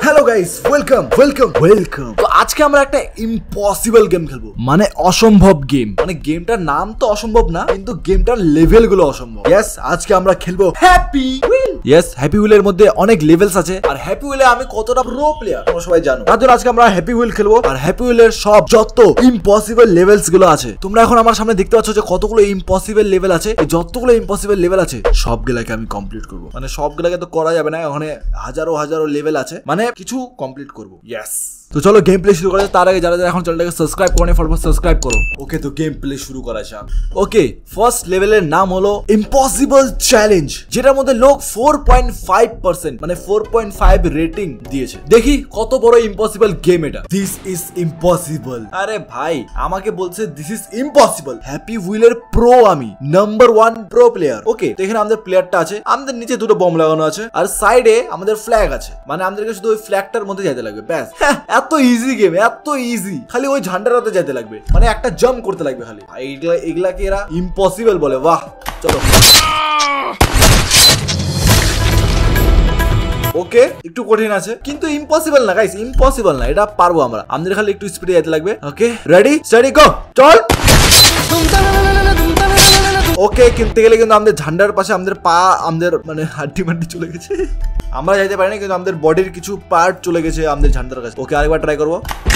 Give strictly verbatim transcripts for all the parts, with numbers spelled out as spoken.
Hello guys, welcome welcome welcome. তো আজকে আমরা একটা ইম্পসিবল গেম খেলবো, মানে অসম্ভব গেম। মানে গেমটার নাম তো অসম্ভব না, কিন্তু গেমটার লেভেল গুলো অসম্ভব। ইয়েস, আজকে আমরা খেলবো হ্যাপি হুইল। ইয়েস, হ্যাপি হুইলের মধ্যে অনেক লেভেলস আছে, আর হ্যাপি হুইলে আমি কতটা প্রো প্লেয়ার তোমরা সবাই জানো। তার জন্য আজকে আমরা হ্যাপি হুইল খেলবো, আর হ্যাপি হুইলের সব যত ইম্পসিবল লেভেলস গুলো আছে, তোমরা এখন আমার সামনে দেখতে পাচ্ছ যে কতগুলো ইম্পসিবল লেভেল আছে। যতগুলো ইম্পসিবল লেভেল আছে সবগুলাকে আমি কমপ্লিট করবো। মানে সবগুলাকে তো করা যাবে না, ওখানে হাজারো হাজারো লেভেল আছে, মানে কিছু কমপ্লিট করবো। ইয়েস, তো চলো গেম প্লে শুরু করা যাক। তার আগে যারা যারা এখন চ্যানেলটাকে সাবস্ক্রাইব করে ফটাফট সাবস্ক্রাইব করো। ওকে, তো গেম প্লে শুরু করা যাক। ওকে, ফার্স্ট লেভেলের নাম হলো ইম্পসিবল চ্যালেঞ্জ, যেটার মধ্যে লোক ফোর পয়েন্ট ফাইভ পার্সেন্ট মানে ফোর পয়েন্ট ফাইভ রেটিং দিয়েছে। দেখি কত বড় ইম্পসিবল গেম এটা। This is impossible. আরে ভাই, আমাকে বলছে দিস ইজ ইম্পসিবল। হ্যাপি হুইলের প্রো, আমি number one pro player. Okay, তো এখানে আমাদের প্লেয়ারটা আছে, আমাদের নিচে দুটো বম লাগানো আছে, আর সাইডে আমাদের ফ্ল্যাগ আছে। মানে আমাদেরকে শুধু ওই ফ্ল্যাগটার মধ্যে যেতে লাগবে, ব্যাস। এত ইজি গেম, এত ইজি। খালি ওই ঝান্ডাটাতে যেতে লাগবে, মানে একটা জাম্প করতে লাগবে খালি। এইগুলা এগুলাকে এরা ইম্পসিবল বলে। বাহ, চলো। ওকে, একটু কঠিন আছে, কিন্তু ইম্পসিবল না গাইস, ইম্পসিবল না, এটা পারবো আমরা। আমাদের খালি একটু স্পিডে যেতে লাগবে। ওকে, রেডি স্টাডি গো, চল। ওকে, কিনতে গেলে কিন্তু আমাদের ঝান্ডার পাশে আমাদের পা, আমাদের মানে হাড্ডি মাড্ডি চলে গেছে। আমরা যাইতে পারি না, কিন্তু আমাদের বডির কিছু পার্ট চলে গেছে আমাদের ঝান্ডার কাছে। ওকে, আরেকবার ট্রাই করবো।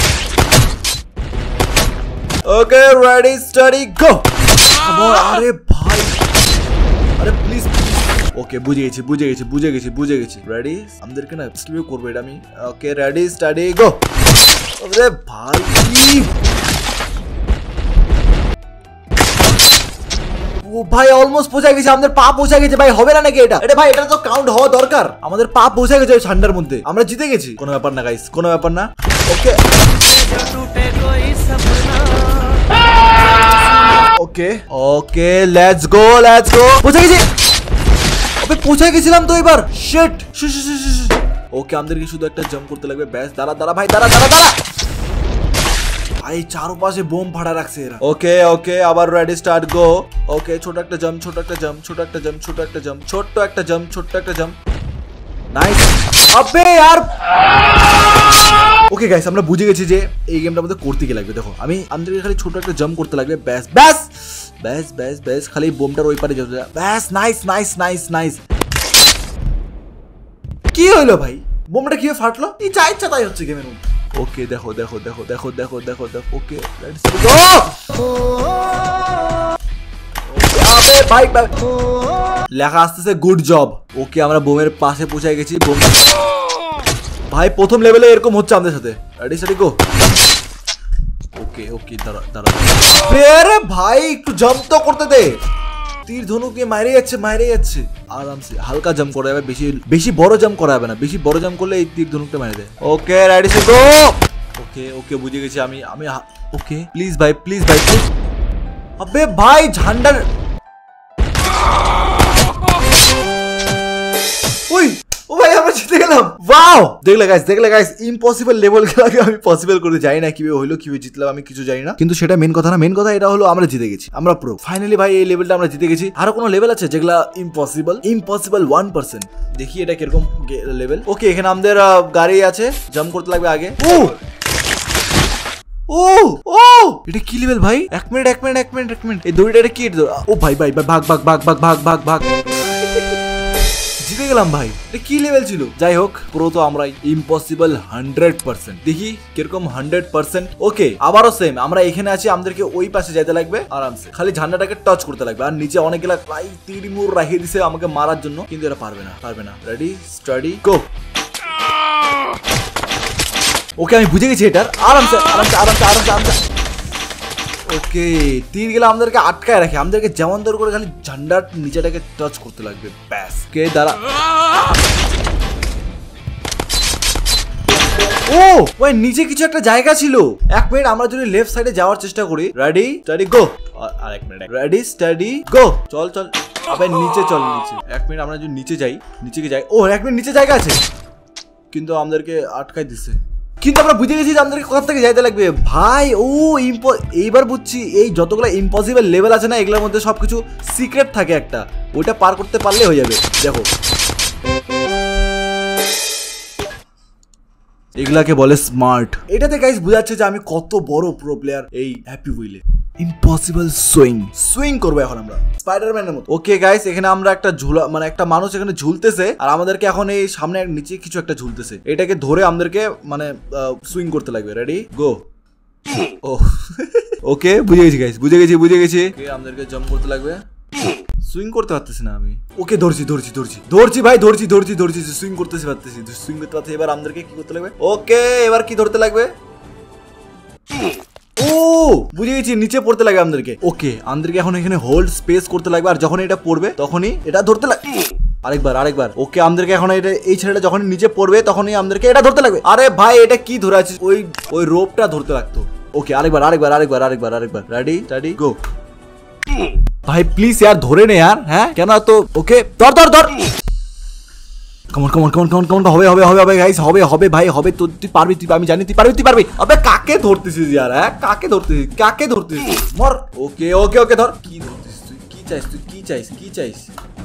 Okay, ready study go. আরে ভাই, আরে প্লিজ। ওকে, বুঝে গেছি বুঝে গেছি বুঝে গেছি বুঝে গেছি রেডি। আমাদেরকে না কিভাবে করবো এটা আমি। Okay, ready study go. আরে ভাই, ও ভাই অলমোস্ট পৌঁছে গেছে, আমাদের পা পৌঁছে গেছে ভাই। হবে না নাকি এটা? এটা ভাই, এটা তো কাউন্ট হওয়া দরকার। আমাদের পা পৌঁছে গেছে ওই ঠান্ডার মধ্যে, আমরা জিতে গেছি। কোনো ব্যাপার না গাইস, কোনো ব্যাপার না। Okay okay okay, let's go let's go. পৌঁছে গেছি, ওকে পৌঁছে গেছিলাম তো এবার। শিট। ওকে, আমাদেরকে শুধু একটা জাম্প করতে লাগবে, ব্যাস। দাঁড়া দাঁড়া ভাই, দাঁড়া দাঁড়া দাঁড়া ভাই, চারপাশে বোম ফাড়া রাখছে এরা। ওকে ওকে, আবার রেডি স্টার্ট গো। ওকে, ছোট একটা জাম্প, ছোট একটা জাম্প, ছোট একটা জাম্প, ছোট একটা জাম্প, ছোট্ট একটা জাম্প, ছোট্ট একটা জাম্প। নাইস। আবে यार। ওকে গাইস, আমরা বুঝে গেছি যে এই গেমটা আমাদের করতে কি লাগবে। দেখো, আমি আমাদেরকে খালি ছোট একটা জাম্প করতে লাগবে, ব্যাস ব্যাস ব্যাস ব্যাস ব্যাস। খালি বোমটার ওই পারে যেতে, ব্যাস। Nice nice nice nice. কি হইলো ভাই, বোমটা কিভাবে ফাটলো? এই যা ইচ্ছা তাই হচ্ছে গেমের মধ্যে। ওকে, দেখো দেখো দেখো দেখো দেখো দেখো দেখো। Okay, let's go. আবে ভাই ভাই, লেখা আসতেছে গুড জব। ওকে, আমরা বোমের পাশে পৌঁছে গেছি। বোম ভাই, প্রথম লেভেলে এরকম হচ্ছে আমাদের সাথে। Ready study go. ওকে ওকে, দাঁড়া দাঁড়া। আরে ভাই, একটু জাম্প তো করতে দে। তীর ধনুক দিয়ে মাইরে যাচ্ছে মাইরে যাচ্ছে আরামসে। হালকা জাম্প করা যাবে, বেশি বেশি বড় জাম্প করা যাবে না। বেশি বড় জাম্প করলে এই তীর ধনুকটা মাইরে দেয়। ওকে, রেডি সে গো। ওকে ওকে, বুঝে গেছি আমি আমি ওকে, প্লিজ ভাই প্লিজ ভাই প্লিজ। আবে ভাই, ঝান্ডার ওই ও ভাই, আমরা জিতে গেলাম। ওয়াও, দেখলে গাইস দেখলে গাইস ইম্পসিবল লেভেলগুলোকে আমি পসিবল করে জানি না কিভাবে হইলো, কিভাবে জিতলাম আমি কিছু জানি না, কিন্তু সেটা মেন কথা না। মেন কথা এটা হলো আমরা জিতে গেছি, আমরা প্রো। ফাইনালি ভাই, এই লেভেলটা আমরা জিতে গেছি। আরো কোনো লেভেল আছে যেগুলা ইম্পসিবল? Impossible one percent. দেখি এটা কিরকম লেভেল। ওকে, এখানে আমাদের গাড়ি আছে, জাম্প করতে লাগবে আগে। ও ও ও, এটা কি লেভেল ভাই? এক মিনিট এক মিনিট এক মিনিট এক মিনিট, এই দড়িটা কি? ও ভাই ভাই ভাগ ভাগ ভাগ ভাগ ভাগ ভাগ ভাগ। জিতে গেলাম ভাই। এটা কি লেভেল ছিল? যাই হোক, পুরো তো আমরা ইম্পসিবল হান্ড্রেড পার্সেন্ট। দেখি কিরকম হান্ড্রেড পার্সেন্ট। ওকে, আবারও সেম, আমরা এখানে আছি, আমাদেরকে ওই পাশে যেতে লাগবে আরামসে। খালি ঝান্ডাটাকে টাচ করতে লাগবে, আর নিচে অনেকগুলা প্রায় তীর মুর রাখিয়ে দিছে আমাকে মারার জন্য, কিন্তু এরা পারবে না পারবে না। Ready study go. ওকে, আমি বুঝে গেছি এটার। আরামসে আরামসে আরামসে আরামসে আরামসে। ওকে, তীর গুলো আমাদেরকে আটকায় রাখে, আমাদেরকে যেমন দর করে খালি ঝান্ডার নিচেটাকে টাচ করতে লাগবে, ব্যাস। কে দাঁড়া। ও ওই নিচে কিছু একটা জায়গা ছিল। এক মিনিট, আমরা যদি লেফট সাইডে যাওয়ার চেষ্টা করি। রেডি স্টাডি গো। আর এক মিনিট, রেডি স্টাডি গো। চল চল, আবার নিচে চল নিচে। এক মিনিট, আমরা যদি নিচে যাই, নিচে যাই। ও এক মিনিট, নিচে জায়গা আছে, কিন্তু আমাদেরকে আটকাই দিছে। কিন্তু আমরা বুঝে গেছি যে আমাদেরকে কোথা থেকে যাইতে লাগবে ভাই। ও এইবার বুঝছি, এই যতগুলো ইম্পসিবল লেভেল আছে না, এগুলোর মধ্যে সবকিছু সিক্রেট থাকে একটা, ওইটা পার করতে পারলে হয়ে যাবে। দেখো এগুলাকে বলে স্মার্ট। এটাতে গাইস বোঝাচ্ছে যে আমি কত বড় প্রো প্লেয়ার এই হ্যাপি হুইলে। ইম্পসিবল সুইং সুইং করবো এখন আমরা স্পাইডারম্যানের মতো। ওকে গাইস, এখানে আমরা একটা ঝুলা মানে একটা মানুষ এখানে ঝুলতেছে আর আমাদেরকে এখন এই সামনে নিচে কিছু একটা ঝুলতেছে, এটাকে ধরে আমাদেরকে মানে সুইং করতে লাগবে। Ready go. ও ওকে বুঝে গেছি গাইস, বুঝে গেছি বুঝে গেছি আমাদেরকে জাম্প করতে লাগবে। সুইং করতে পারতেছি না আমি। ওকে ধরছি ধরছি ধরছি ধরছি ভাই ধরছি ধরছি ধরছি সুইং করতেছি পারতেছি সুইং করতে পারতেছি। এবার আমাদেরকে কি করতে লাগবে? ওকে এবার কি ধরতে লাগবে? ও বুঝে গেছি, নিচে পড়তে লাগবে আমাদেরকে। ওকে আমাদেরকে এখন এখানে হোল্ড স্পেস করতে লাগবে আর যখন এটা পড়বে তখনই এটা ধরতে লাগবে। আরেকবার আরেকবার। ওকে আমাদেরকে এখন এটা এই ছেলেটা যখন নিচে পড়বে তখনই আমাদেরকে এটা ধরতে লাগবে। আরে ভাই এটা কি ধরে আছিস? ওই ওই রোপটা ধরতে লাগতো। ওকে আরেকবার আরেকবার আরেকবার আরেকবার আরেকবার। Ready study go. ভাই প্লিজ यार ধরে নে यार। হ্যাঁ কেন তো? ওকে ধর ধর ধর। Come on come on come on come on come on হবে হবে হবে হবে গাইস হবে হবে ভাই হবে। তো তুই পারবি, তুই আমি জানি তুই পারবি তুই পারবি। আবে কাকে ধরতেছিস यार? হ্যাঁ কাকে ধরতেছিস কাকে ধরতেছিস? মর। ওকে ওকে ওকে ধর। কি ধরতেছিস তুই? কি চাইস তুই? কি চাইস কি চাইস?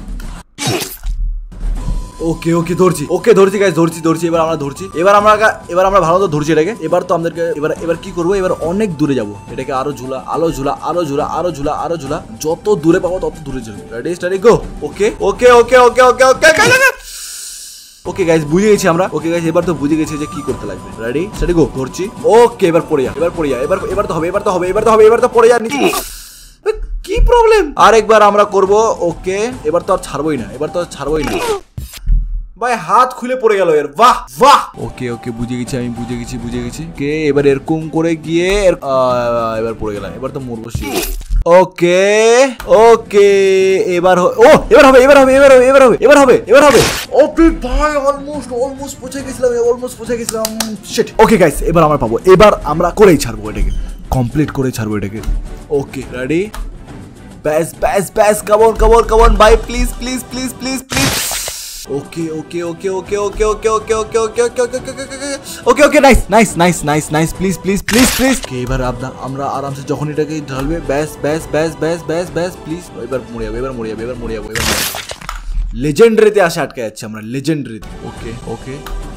ওকে ওকে ধরছি ওকে ধরছি গাইস ধরছি ধরছি এবার আমরা ধরছি। এবার আমরা এবার আমরা ভালো মতো ধরছি এটাকে। এবার তো আমাদেরকে এবার এবার কি করবো? এবার অনেক দূরে যাবো। এটাকে আরো ঝুলা আলো ঝুলা আরো ঝুলা আরো ঝুলা আরো ঝুলা যত দূরে পাবো তত দূরে যাবো। Ready study go. Okay okay okay okay okay okay okay guys বুঝে গেছি আমরা। ওকে গাইস এবার তো বুঝে গেছি যে কি করতে লাগবে। Ready study go. ধরছি। ওকে এবার পড়ে যা এবার পড়ে যা এবার এবার তো হবে এবার তো হবে এবার তো হবে এবার তো পড়ে যা নিচে। কি প্রবলেম? আরেকবার আমরা করব। ওকে এবার তো আর ছাড়বোই না এবার তো আর ছাড়বোই না ভাই। হাত খুলে পড়ে গেল এর। বাহ বাহ। ওকে ওকে বুঝে গেছি আমি বুঝে গেছি বুঝে গেছি কে এবার এরকম করে গিয়ে এবার পড়ে গেলাম। এবার তো মরবো। ওকে ওকে এবার ও এবার হবে এবার হবে এবার হবে এবার হবে এবার হবে এবার হবে। ওকে ভাই অলমোস্ট অলমোস্ট পৌঁছে গেছিলাম অলমোস্ট পৌঁছে গেছিলাম। শিট। ওকে গাইস এবার আমরা পাবো। এবার আমরা করেই ছাড়বো এটাকে, কমপ্লিট করে ছাড়বো এটাকে। ওকে রেডি ব্যাস ব্যাস ব্যাস কামন কামন কামন ভাই please please please please please. Okay okay okay okay okay okay okay okay okay okay okay okay okay nice nice nice nice nice please please please please. এবার আমরা আরামসে যখন এটাকে ঢালবে ব্যাস ব্যাস ব্যাস ব্যাস ব্যাস ব্যাস প্লিজ। এবার মরে যাবে এবার মরে যাবে এবার মরে যাবো এবার লেজেন্ডারিতে আসে আটকে যাচ্ছে আমরা লেজেন্ডারিতে। ওকে ওকে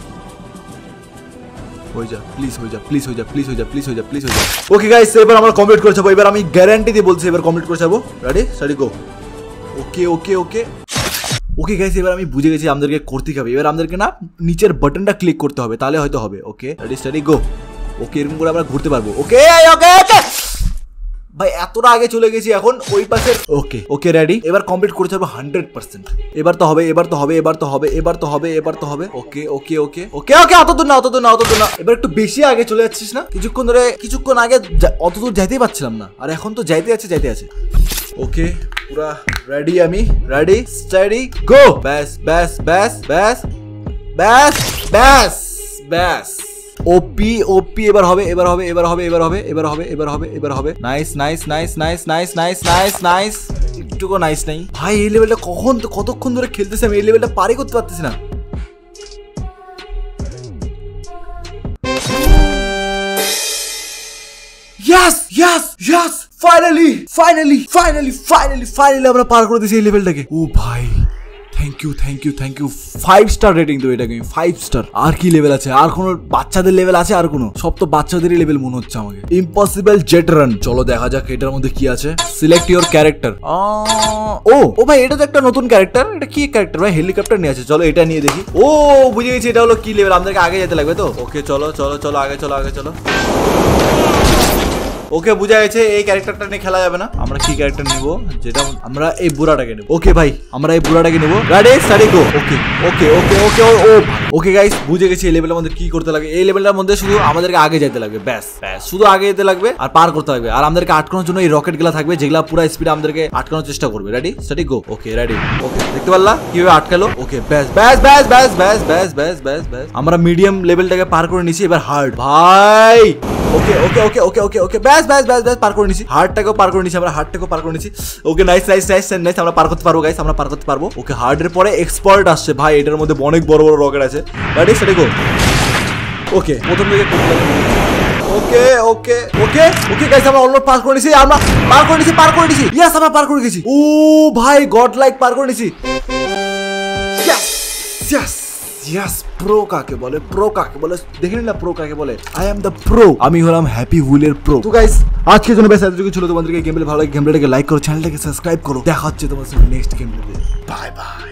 হয়ে যা প্লিজ হয়ে যা প্লিজ হয়ে যা প্লিজ হয়ে যা প্লিজ হয়ে যা প্লিজ হয়ে যা। ওকে গাইস এবার আমরা কমপ্লিট করে যাবো। এবার আমি গ্যারান্টি দিয়ে বলছি এবার কমপ্লিট করে যাবো। Ready study go. Okay okay okay okay guys এবার আমি বুঝে গেছি আমাদেরকে করতে হবে। এবার আমাদেরকে না নিচের বাটনটা ক্লিক করতে হবে তাহলে হয়তো হবে। ওকে রেডি স্টাডি গো। ওকে এরকম করে আমরা ঘুরতে পারবো। ওকে ওকে ওকে ভাই এতটা আগে চলে গেছি এখন ওই পাশে। ওকে ওকে রেডি এবার কমপ্লিট করে যাবো হান্ড্রেড পার্সেন্ট। এবার তো হবে এবার তো হবে এবার তো হবে এবার তো হবে এবার তো হবে। ওকে ওকে ওকে ওকে ওকে অত দূর না অত দূর না অত দূর না। এবার একটু বেশি আগে চলে যাচ্ছিস না? কিছুক্ষণ ধরে কিছুক্ষণ আগে অত দূর যাইতেই পারছিলাম না আর এখন তো যাইতে আছে যাইতে আছে। ওকে পুরা রেডি আমি রেডি স্টাডি গো। ব্যাস ব্যাস ব্যাস ব্যাস ব্যাস ব্যাস ব্যাস। ওপি ওপি এবার হবে এবার হবে এবার হবে এবার হবে এবার হবে এবার হবে এবার হবে। Nice nice nice nice nice nice nice nice. একটুকু নাইস নাই ভাই। এই লেভেলটা কখন কতক্ষণ ধরে খেলতেছি আমি, এই লেভেলটা পারি করতে পারতেছি না। Yes, yes, yes! Finally, finally, finally, finally, finally আমরা পার করে দিয়েছি এই লেভেলটাকে। ও ভাই thank you thank you thank you. Five star rating দেবো এটাকে আমি, ফাইভ স্টার। আর কি লেভেল আছে? আর কোনো বাচ্চাদের লেভেল আছে? আর কোনো? সব তো বাচ্চাদেরই লেভেল মনে হচ্ছে আমাকে। Impossible jet run. চলো দেখা যাক এটার মধ্যে কি আছে। Select your character. ও ও ভাই এটা তো একটা নতুন ক্যারেক্টার। এটা কি ক্যারেক্টার ভাই? হেলিকপ্টার নিয়ে আছে। চলো এটা নিয়ে দেখি। ও বুঝে গেছি এটা হলো কি লেভেল। আমাদেরকে আগে যেতে লাগবে তো। ওকে চলো চলো চলো আগে চলো আগে চলো। ওকে বুঝা গেছে এই ক্যারেক্টারটা নিয়ে খেলা যাবে না। আমরা কি ক্যারেক্টার নিব? যেটা আমরা এই বুড়াটাকে নেব। ওকে ভাই আমরা এই বুড়াটাকে নেব। Ready study go. Okay okay okay okay ও ওকে গাইস বুঝে গেছি এই লেভেলের মধ্যে কি করতে লাগে। এই লেভেলটার মধ্যে শুধু আমাদেরকে আগে যেতে লাগবে ব্যাস ব্যাস শুধু আগে যেতে লাগবে আর পার করতে লাগবে। আর আমাদেরকে আটকানোর জন্য এই রকেট গুলা থাকবে যেগুলা পুরো স্পিডে আমাদেরকে আটকানোর চেষ্টা করবে। Ready study go. Okay ready. Okay দেখতে পারলা কিভাবে আটকালো? ওকে ব্যাস ব্যাস ব্যাস ব্যাস ব্যাস ব্যাস ব্যাস ব্যাস ব্যাস আমরা মিডিয়াম লেভেলটাকে পার করে নিছি। এবার হার্ড ভাই। ওকে ওকে ওকে ওকে ওকে ওকে ব্যাস ব্যাস ব্যাস ব্যাস পার করে নিছি। হার্ডটাকেও পার করে নিছি আমরা হার্ডটাকেও পার করে নিছি। Okay nice nice nice nice আমরা পার করতে পারবো গাইস আমরা পার করতে পারবো। ওকে হার্ডের পরে এক্সপার্ট আসছে ভাই। এটার মধ্যে অনেক বড় বড় রকেট আছে। Ready study go. ওকে প্রথম দিকে ওকে ওকে ওকে ওকে গাইস আমরা অলমোস্ট পার করে নিছি। আমরা পার করে নিছি পার করে নিছি। ইয়েস আমরা পার করে গেছি। ও ভাই গড লাইক পার করে নিছি। ইয়েস ইয়েস ইয়েস প্রো কাকে বলে, প্রো কাকে বলে দেখে নিলাম, প্রো কাকে বলে। আই এম দ্য প্রো, আমি হলাম হ্যাপি হুইলের প্রো। তো গাইস আজকের জন্য বেশ এতটুকু ছিল। তোমাদেরকে গেম প্লে ভালো লাগে গেম প্লেটাকে লাইক করো, চ্যানেলটাকে সাবস্ক্রাইব করো। দেখা হচ্ছে তোমার সাথে নেক্সট গেম প্লেতে। Bye by.